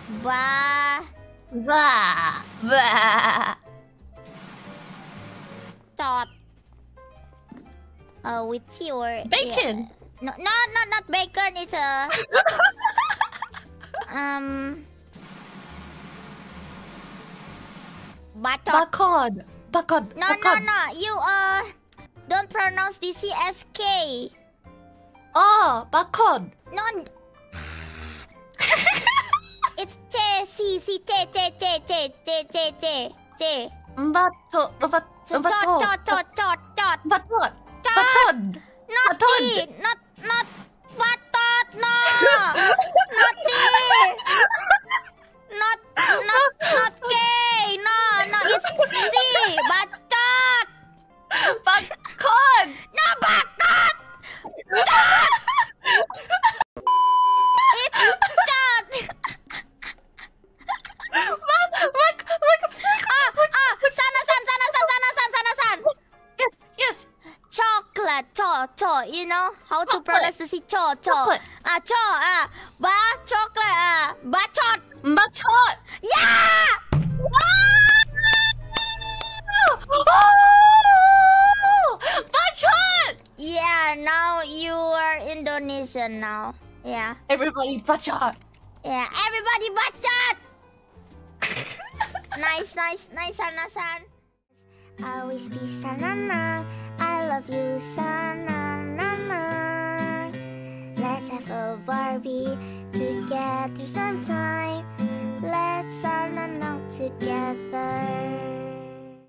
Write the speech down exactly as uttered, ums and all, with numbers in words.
Ba. Ba. Ba. Tot. Uh, with tea or Bacon. Yeah. No, no, not not bacon. It's a um. Batot. Bakod. Bakod. No, Bakod. no, no. You uh, don't pronounce the C as K. Oh, bakod. No. It's J C C J J J J J J J J. Bato. Bato. So chot chot chot chot chot. Batot. Chot. Batod. Not Batod. T. Not not batot. No. Not T. Not not not K. No no. It's C. Batot. Bakod. No batot. Chot. It's chot. Bak. Bak. Bak. Ah ah. Sana san sana san sana san sana san. Yes. Yes. Chocolate, cho, cho, you know how to Chocolate. pronounce the C, cho, cho. Chocolate. Ah, cho, ah, ba, chocolate, ah, ba, chot. Bachot. Yeah! Oh! Bachot. Yeah, now you are Indonesian now. Yeah. Everybody bachot. Yeah, everybody bacot. Nice, nice, nice, Sana-san. Always be Sana-na. I love you, Sana-na-na. Let's have a Barbie together sometime. Let's Sana-na together.